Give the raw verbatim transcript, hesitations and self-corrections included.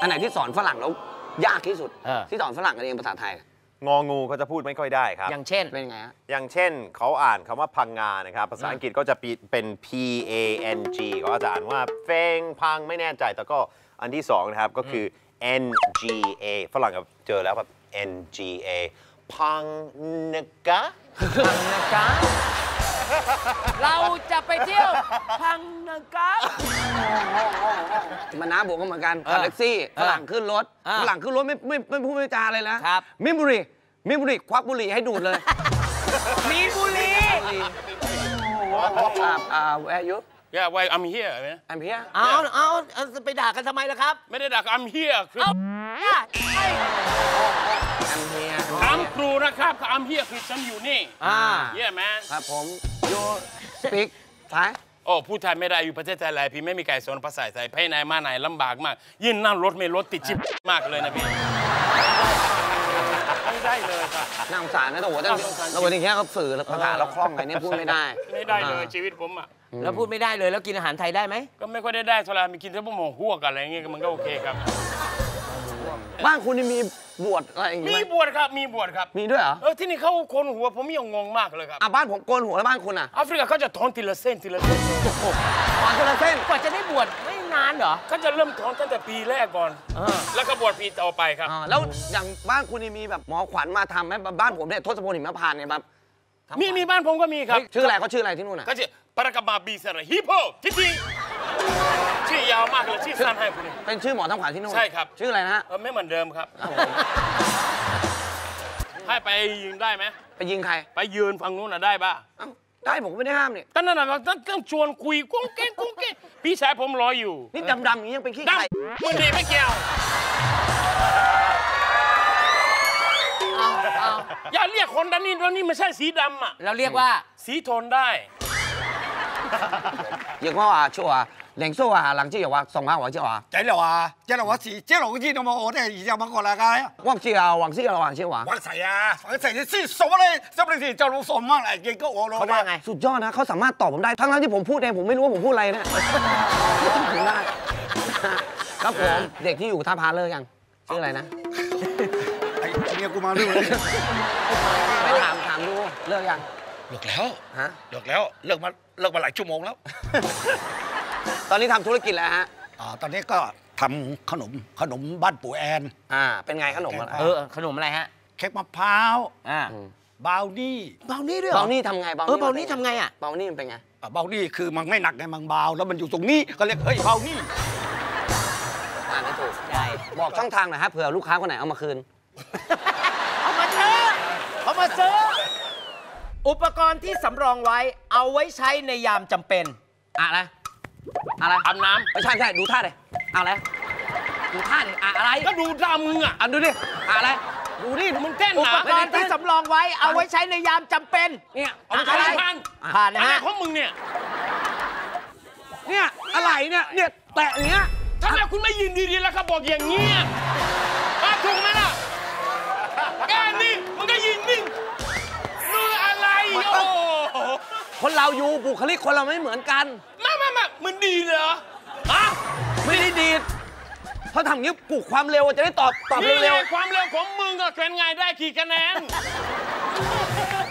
อันไหนที่สอนฝรั่งแล้วยากที่สุดที่สอนฝรั่งกันเองภาษาไทยงองูเขาจะพูดไม่ค่อยได้ครับอย่างเช่นเป็นไงฮะอย่างเช่นเขาอ่านคำว่าพังงานะครับภาษาอังกฤษก็จะเป็น P A N G ก็จะอ่านว่าเฟงพังไม่แน่ใจแต่ก็อันที่สองนะครับก็คือ N G A ฝรั่งก็เจอแล้วครับ N G A พังนกะพังนกะเราจะไปเที่ยวพังนกะมาน้าบอกก็เหมือนกันขับแท็กซี่ฝรั่งขึ้นรถฝรั่งขึ้นรถไม่ไม่ไม่พูดไม่จาเลยนะครับมิบุรีมิบุรีควักบุหรี่ให้ดูดเลยมีบุหรี่อ่า where are you Yeah why I'm here I'm here เอาเอาไปด่ากันทำไมล่ะครับไม่ได้ด่า I'm here คือ I'm here ถามครูนะครับ I'm here คือฉันอยู่นี่อ่า Yeah man ครับผม you speak Thai โอ้พูดไทยไม่ได้อยู่ประเทศไทยหลายพี่ไม่มีใครสอนภาษาไทยไปไหนมาไหนลำบากมากยิ่งนั่งรถไม่รถติดชิบมากเลยนะพี่ไม่ได้เลยครับน่าสงสารนะแต่ว่าแต่ว่าจริงๆเขาสื่อภาษาเราคล่องไงเนี่ยพูดไม่ได้ไม่ได้เลยชีวิตผมอ่ะแล้วพูดไม่ได้เลยแล้วกินอาหารไทยได้ไหมก็ไม่ค่อยได้ได้เท่าไหร่มีกินแต่พวกหมูหัวกันอะไรเงี้ยมันก็โอเคครับบ้านคุณมีบวชอะไรอย่างเงี้ยมีบวชครับมีบวชครับมีด้วยเหรอเออที่นี่เขาโกนหัวผมยังงงมากเลยครับอ่ะบ้านผมโกนหัวแล้วบ้านคุณอ่ะแอฟริกาเขาจะถอนทีละเส้นทีละเส้นถอนทีละเส้นกว่าจะได้บวชไม่นานเหรอเขาจะเริ่มถอนตั้งแต่ปีแรกก่อนแล้วก็บวชปีต่อไปครับแล้วอย่างบ้านคุณมีแบบหมอขวัญมาทำไหมบ้านผมเนี่ยทศพลหิมพานต์เนี่ยแบบมีมีบ้านผมก็มีครับชื่ออะไรเขาชื่ออะไรที่นู่นอ่ะก็ชื่อปรากมาบีเซอร์ฮิปโปทิทีชื่อยาวมากเลยชื่อสั้นให้คุณเป็นชื่อหมอทำขวัญที่นู่นใช่ครับชื่ออะไรนะฮะไม่เหมือนเดิมครับให้ไปยืนได้ไหมไปยิงใครไปยืนฝั่งนู้นน่ะได้ป่ะได้ผมไม่ได้ห้ามเนี่ยตอนนั้นเราต้องชวนคุยกุ้งเก้งกุ้งเก้งพี่ชายผมรออยู่นี่ดำๆอย่างนี้ยังเป็นขี้ไก่มันดีไม่เกี่ยวอย่าเรียกคนด้านนี้ด้านนี้ไม่ใช่สีดำอ่ะเราเรียกว่าสีโทนได้อย่างว่าชัวร์零售啊，人即又話送下我即話， 仔就話，即係我是即係我知道冇，我哋而家乜過嚟㗎？ 我知啊，黃師啊，黃師話， 黃世啊，黃世你先送咧，執你先就攞送翻嚟嘅ก็我咯。 เขาว่าไงสุดยอดนะเขาสามารถตอบผมได้ทั้งที่ผมพูดเองผมไม่รู้ว่าผมพูดอะไรนะถึงได้ครับผมเด็กที่อยู่ท่าพาเลิกยังชื่ออะไรนะไอ้เนี่ยกูมาดูเลยไปถามถามดูเลิกยังเลิกแล้วฮะเลิกแล้วเลิกมาเลิกมาหลายชั่วโมงแล้วตอนนี้ทำธุรกิจแล้วฮะอ่าตอนนี้ก็ทำขนมขนมบ้านปู่แอนอ่าเป็นไงขนมอะไรเออขนมอะไรฮะเค้กมะพร้าวอ่าบราวนี่บราวนี่ด้วยบราวนี่ทำไงบราวนี่เออบราวนี่ทำไงอ่ะบราวนี่มันเป็นไงบราวนี่คือมันไม่หนักไงมันเบาแล้วมันอยู่ตรงนี้ก็เรียกเฮ้ยบราวนี่อ่านไม่ถูกได้บอกช่องทางหน่อยครับเผื่อลูกค้าคนไหนเอามาคืนเอามาเจอเอามาเจออุปกรณ์ที่สำรองไว้เอาไว้ใช้ในยามจำเป็นอะไรอะไรอาบน้ำไม่ใช่ใช่ดูท่าเลยอะไรดูท่าดิอะไรก็ดูท่ามึงอ่ะอ่ะดูดิอะไรดูดิมึงเต้นอุปกรณ์ที่สำรองไว้เอาไว้ใช้ในยามจำเป็นเนี่ยอะไรผ่านผ่านนะฮะของมึงเนี่ยเนี่ยอะไรเนี่ยเนี่ยแตะอย่างเงี้ยทำไมคุณไม่ยืนดีๆแล้วครับบอกอย่างเงี้ยมาถูกไหมล่ะแกนี่มันก็ยืนนิ่งดูอะไรโอ้คนเราอยู่บุคลิกคนเราไม่เหมือนกันมามามามันดีเหรอฮะไม่ได้ดีเขาทำอย่างนี้ปลุกความเร็วจะได้ตอบตอบเร็วๆความเร็วของมึงก็เป็นไงได้กี่คะแนน